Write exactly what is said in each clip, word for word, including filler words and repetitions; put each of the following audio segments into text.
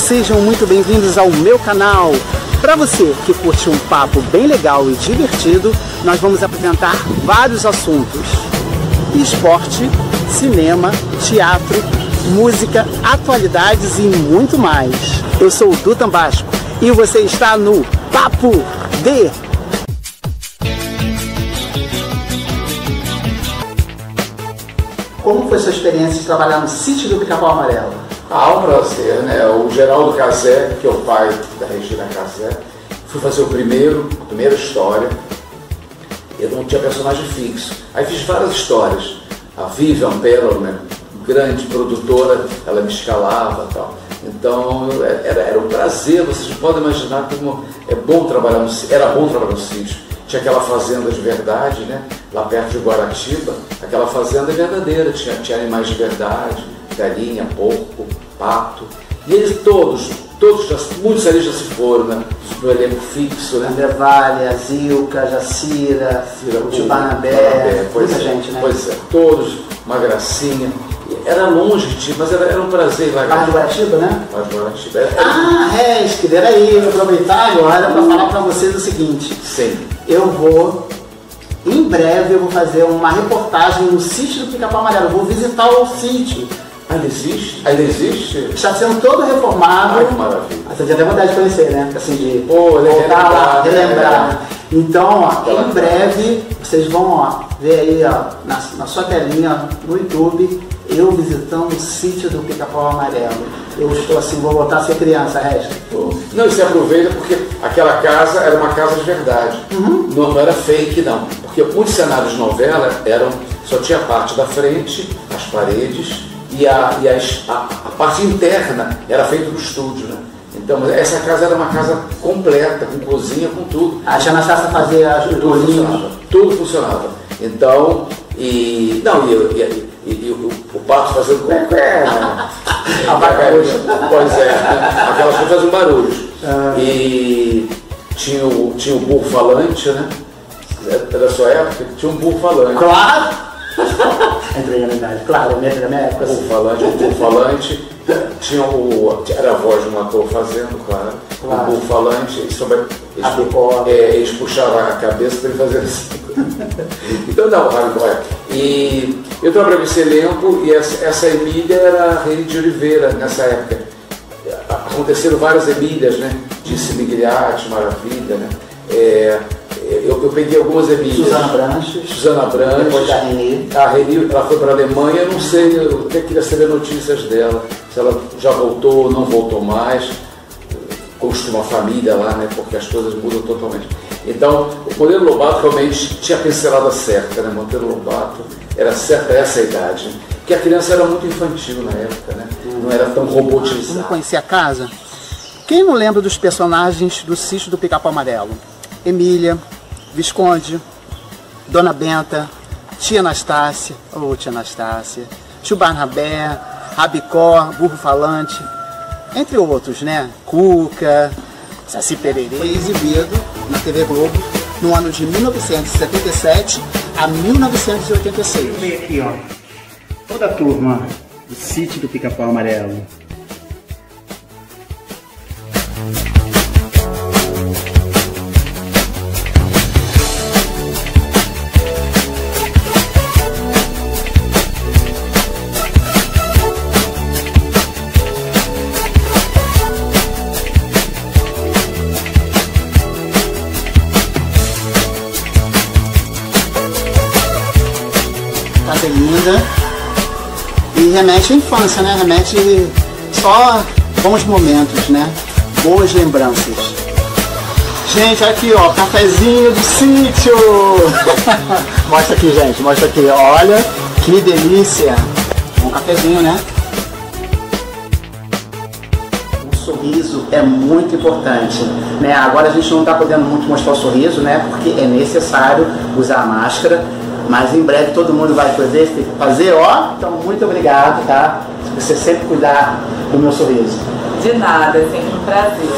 sejam muito bem-vindos ao meu canal. Para você que curte um papo bem legal e divertido, nós vamos apresentar vários assuntos: esporte, cinema, teatro, música, atualidades e muito mais. Eu sou o Du Tambasco e você está no Papo D. Como foi sua experiência de trabalhar no sítio do Pica-Pau Amarelo? Ah, um prazer, né? O Geraldo Cazé, que é o pai da Regina Cazé, fui fazer o primeiro, a primeira história. Eu não tinha personagem fixo. Aí fiz várias histórias. A Vivian Perlman, grande produtora, ela me escalava e tal. Então era, era um prazer, vocês podem imaginar como é bom trabalhar no sítio. Era bom trabalhar no sítio. Tinha aquela fazenda de verdade, né? Lá perto de Guaratiba, aquela fazenda verdadeira, tinha, tinha animais de verdade, galinha, porco, pato. E eles todos, todos, já, muitos ali já se foram, né? No elenco fixo, né? André Vale, a Zilka, Jacira, o Tio Barnabé, muita é, gente, né? Pois é, todos, uma gracinha. Era longe de ti, mas era, era um prazer lá. Barra de Guaratiba, né? Barra de Guaratiba. Era... Ah, Resque, peraí, vou aproveitar agora para falar para vocês o seguinte. Sim. Eu vou, em breve, eu vou fazer uma reportagem no sítio do Pica-Pau Amarelo. Eu vou visitar o sítio. Ainda existe? Ainda existe? Está sendo todo reformado. Ai, que maravilha. Você já tem vontade de conhecer, né? Assim, de Pô, voltar lá, relembrar. Né? Então, ó, em breve, vocês vão ó, ver aí ó, na, na sua telinha, no YouTube, eu visitando o sítio do Pica-Pau Amarelo. Eu estou assim, vou voltar a ser criança, Resta. Não, você aproveita porque aquela casa era uma casa de verdade. Uhum. Não, não era fake, não. Porque muitos cenários de novela eram, só tinha a parte da frente, as paredes, e a, e a, a, a parte interna era feita no estúdio, né? Então, essa casa era uma casa completa, com cozinha, com tudo. A Tia Anastácia fazia as tudo funcionava, tudo funcionava. Então, e... Não, e, e, e, e o, o pato fazendo... A vaca, pois é, aquelas coisas fazem barulho. Ah. E tinha o, tinha o burro falante, né? Era da sua época? Tinha um burro falante. Claro! Entrei na verdade, claro, minha, minha época. O burro falante, o burro falante. Tinha o, era a voz de um ator fazendo, claro. claro. O burro falante, sobre, eles, é, eles puxavam a cabeça para ele fazer assim. Então não, olha. E eu trabalhei nesse elenco e essa, essa Emília era a Reni de Oliveira nessa época. Aconteceram várias Emílias, né? Disse Migliatti, Maravilha, né? É, eu, eu peguei algumas Emílias. Suzana Branches. Suzana Branches. Depois da Reni. A Reni, ela foi para a Alemanha, eu não sei, eu até queria saber notícias dela. Se ela já voltou ou não voltou mais. Construiu uma família lá, né? Porque as coisas mudam totalmente. Então, o Monteiro Lobato realmente tinha a pincelada certa, né? Monteiro Lobato era certa essa idade. Porque a criança era muito infantil na época, né? Não era tão robotizada. Vamos conhecer a casa? Quem não lembra dos personagens do sítio do Pica-Pau Amarelo? Emília, Visconde, Dona Benta, Tia Anastácia, ô oh, Tia Anastácia, Tio Barnabé, Rabicó, Burro Falante, entre outros, né? Cuca, Saci Pererê. Foi exibido na T V Globo no ano de mil novecentos e setenta e sete a mil novecentos e oitenta e seis. Vamos ver aqui, ó. Toda a turma do sítio do Pica-Pau Amarelo. Casa linda e remete à infância, né? Remete só bons momentos, né? Boas lembranças. Gente, aqui ó, cafezinho do sítio. Mostra aqui, gente, mostra aqui. Olha que delícia. Um cafezinho, né? O sorriso é muito importante, né? Agora a gente não está podendo muito mostrar o sorriso, né? Porque é necessário usar a máscara. Mas em breve todo mundo vai poder fazer, ó. Então, muito obrigado, tá? Você sempre cuidar do meu sorriso. De nada, é sempre um prazer.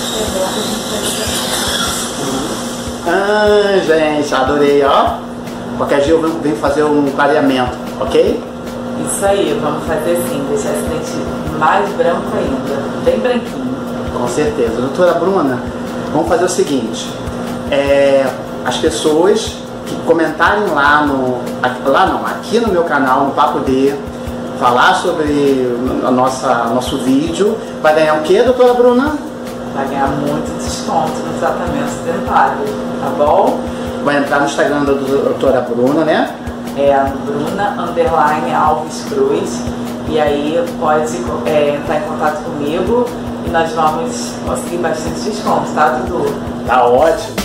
Ah, gente, adorei, ó. Qualquer dia eu venho- venho fazer um clareamento, ok? Isso aí, vamos fazer sim, deixar esse dente mais branco ainda, bem branquinho. Com certeza. Doutora Bruna, vamos fazer o seguinte. É, as pessoas que comentarem lá no... Lá não, aqui no meu canal, no Papo D, falar sobre a nossa nosso vídeo, vai ganhar o quê, doutora Bruna? Vai ganhar muito desconto no tratamento dentário, tá bom? Vai entrar no Instagram da doutora Bruna, né? É a Bruna Underline Alves Cruz. E aí pode é, entrar em contato comigo e nós vamos conseguir bastante desconto, tá, Dudu? Tá ótimo.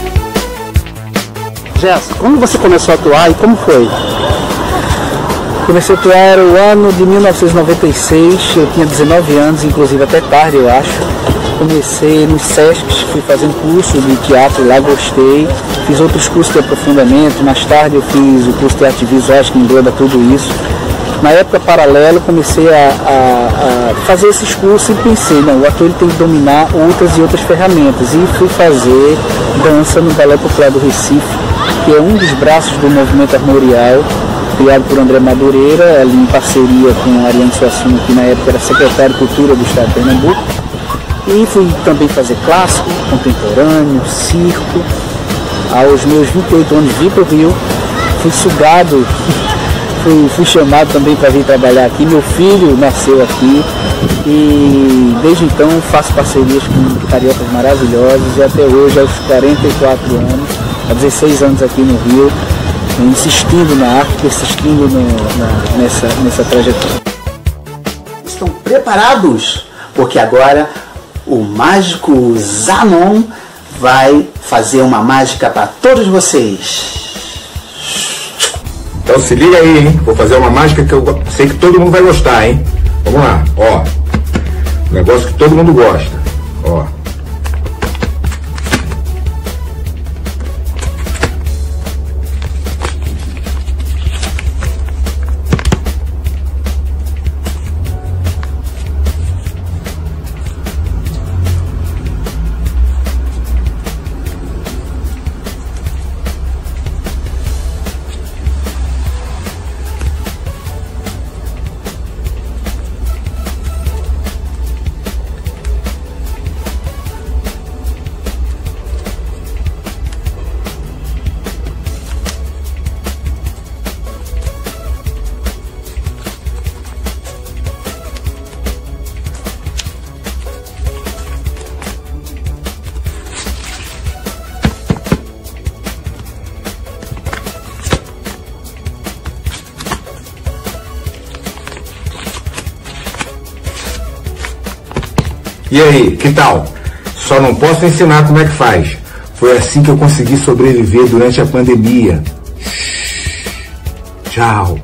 Jéssica, quando você começou a atuar e como foi? Comecei a atuar no ano de mil novecentos e noventa e seis, eu tinha dezenove anos, inclusive até tarde eu acho. Comecei nos Sescs, fui fazendo curso de teatro lá, gostei. Fiz outros cursos de aprofundamento, mais tarde eu fiz o curso de teatro visuais que engloba tudo isso. Na época paralelo comecei a, a, a fazer esses cursos e pensei, não, o ator ele tem que dominar outras e outras ferramentas. E fui fazer dança no Balé Popular do Recife, que é um dos braços do movimento armorial, criado por André Madureira, ali em parceria com Ariano Suassuna, que na época era secretário de Cultura do Estado de Pernambuco. E fui também fazer clássico, contemporâneo, circo. Aos meus vinte e oito anos vim para o Rio, fui sugado, fui, fui chamado também para vir trabalhar aqui. Meu filho nasceu aqui e desde então faço parcerias com cariocas maravilhosos e até hoje, aos quarenta e quatro anos, há dezesseis anos aqui no Rio, insistindo na arte, persistindo no, na, nessa, nessa trajetória. Estão preparados? Porque agora o mágico Zanon vai fazer uma mágica para todos vocês. Então se liga aí, hein? Vou fazer uma mágica que eu sei que todo mundo vai gostar, hein? Vamos lá, ó. Um negócio que todo mundo gosta, ó. E aí, que tal? Só não posso ensinar como é que faz. Foi assim que eu consegui sobreviver durante a pandemia. Tchau.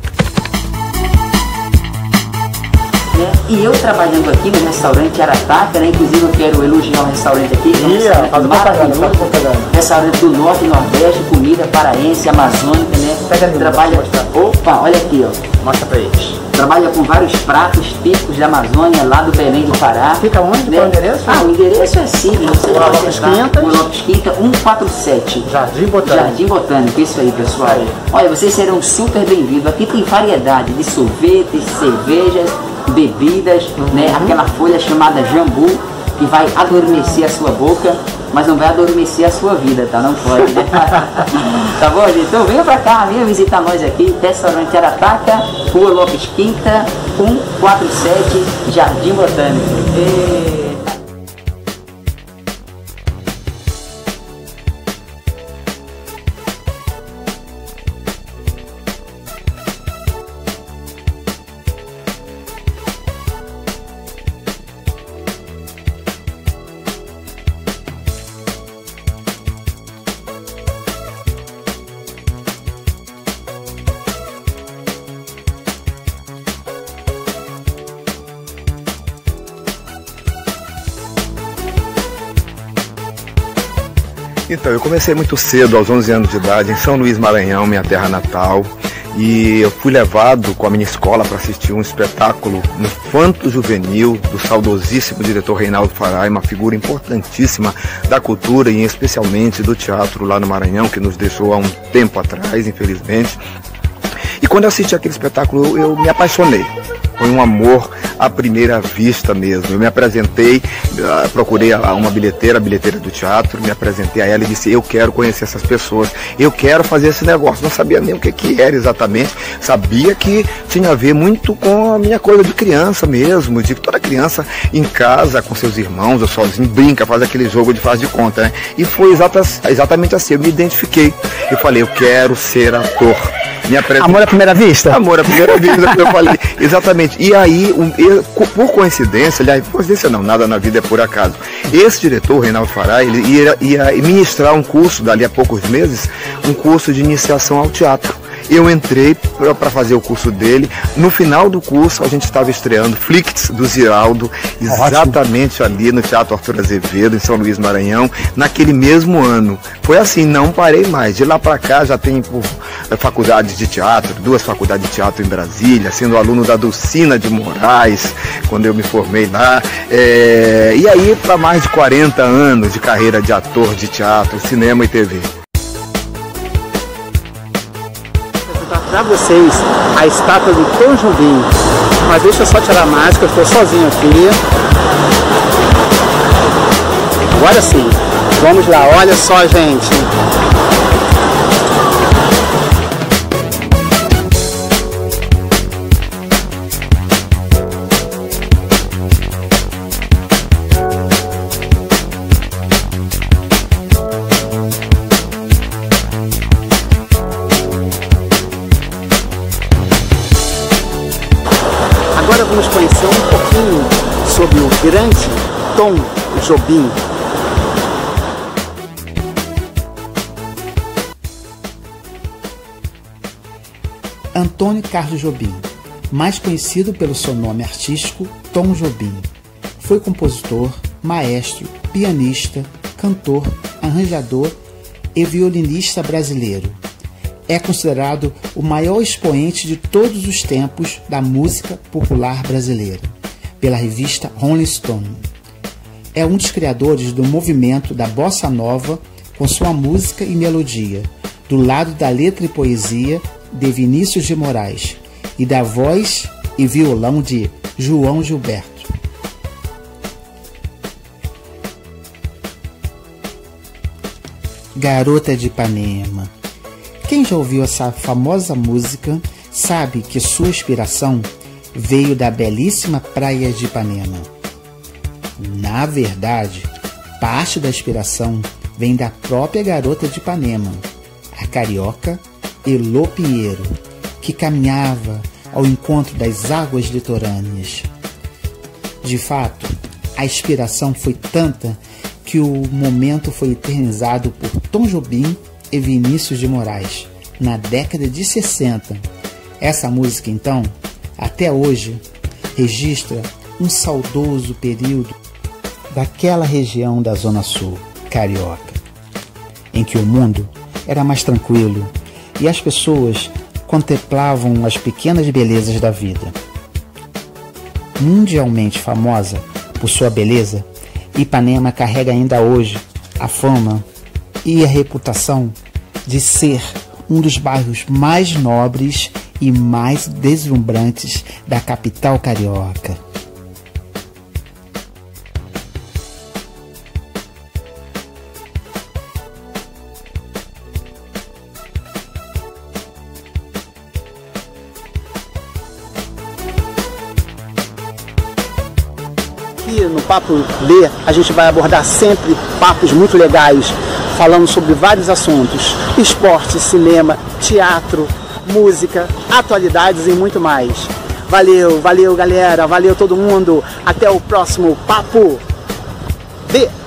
E eu trabalhando aqui no restaurante Arataca, né? Inclusive eu quero elogiar o restaurante aqui. É um Ia, faz propaganda, faz propaganda. Restaurante do Norte e Nordeste, comida paraense, amazônica, né? Pega ali, Trabalha... mostra. Opa, olha aqui, ó. Mostra pra eles. Trabalha com vários pratos típicos da Amazônia, lá do Belém do Pará. Fica onde? Né? Qual o endereço? Ah, o endereço é simples. Você Rua pode Lopes entrar, Quintas. Rua Lopes Quinta, cento e quarenta e sete. Jardim Botânico. Jardim Botânico, isso aí, pessoal. Olha, vocês serão super bem-vindos. Aqui tem variedade de sorvetes, cervejas, bebidas, né? Aquela folha chamada jambu, que vai adormecer a sua boca, mas não vai adormecer a sua vida, tá? Não pode, né? Tá bom, gente? Então venha pra cá, venha visitar nós aqui, restaurante Arataca, Rua Lopes Quinta, cento e quarenta e sete, Jardim Botânico. E... Então, eu comecei muito cedo, aos onze anos de idade, em São Luís, Maranhão, minha terra natal. e eu fui levado com a minha escola para assistir um espetáculo infanto-juvenil do saudosíssimo diretor Reinaldo Farai, uma figura importantíssima da cultura e especialmente do teatro lá no Maranhão, que nos deixou há um tempo atrás, infelizmente. E quando eu assisti aquele espetáculo, eu, eu me apaixonei. Foi um amor à primeira vista mesmo. Eu me apresentei, uh, procurei uma bilheteira, a bilheteira do teatro, me apresentei a ela e disse, eu quero conhecer essas pessoas, eu quero fazer esse negócio. Não sabia nem o que, que era exatamente, sabia que tinha a ver muito com a minha coisa de criança mesmo, de toda criança em casa, com seus irmãos, ou sozinho, brinca, faz aquele jogo de faz de conta, né? E foi exata, exatamente assim, eu me identifiquei. Eu falei, eu quero ser ator. Apres... Amor à primeira vista? Amor à primeira vista, eu falei. Exatamente. E aí, um, eu, por coincidência, aliás, coincidência não, nada na vida é por acaso. Esse diretor, Reinaldo Farai, ele ia, ia ministrar um curso, dali a poucos meses, um curso de iniciação ao teatro. Eu entrei para fazer o curso dele. No final do curso, a gente estava estreando Flicts do Ziraldo, exatamente ali no Teatro Arthur Azevedo, em São Luís, Maranhão, naquele mesmo ano. Foi assim, não parei mais. De lá para cá, já tenho por, faculdades de teatro, duas faculdades de teatro em Brasília, sendo aluno da Dulcina de Moraes, quando eu me formei lá. É, e aí, para mais de quarenta anos de carreira de ator de teatro, cinema e T V. Para vocês a estátua do Tom Jobim, mas deixa eu só tirar a máscara, eu estou sozinho aqui. Agora sim, vamos lá, olha só, gente. Agora vamos conhecer um pouquinho sobre o grande Tom Jobim. Antônio Carlos Jobim, mais conhecido pelo seu nome artístico Tom Jobim, foi compositor, maestro, pianista, cantor, arranjador e violinista brasileiro. É considerado o maior expoente de todos os tempos da música popular brasileira, pela revista Rolling Stone. É um dos criadores do movimento da Bossa Nova com sua música e melodia, do lado da letra e poesia de Vinícius de Moraes e da voz e violão de João Gilberto. Garota de Ipanema. Quem já ouviu essa famosa música sabe que sua inspiração veio da belíssima praia de Ipanema. Na verdade, parte da inspiração vem da própria garota de Ipanema, a carioca Elô Pinheiro, que caminhava ao encontro das águas litorâneas. De fato, a inspiração foi tanta que o momento foi eternizado por Tom Jobim e Vinícius de Moraes, na década de sessenta. Essa música, então, até hoje, registra um saudoso período daquela região da Zona Sul, carioca, em que o mundo era mais tranquilo e as pessoas contemplavam as pequenas belezas da vida. Mundialmente famosa por sua beleza, Ipanema carrega ainda hoje a fama e a reputação de ser um dos bairros mais nobres e mais deslumbrantes da capital carioca. Aqui no Papo B a gente vai abordar sempre papos muito legais, falando sobre vários assuntos: esporte, cinema, teatro, música, atualidades e muito mais. Valeu, valeu galera, valeu todo mundo, até o próximo Papo B.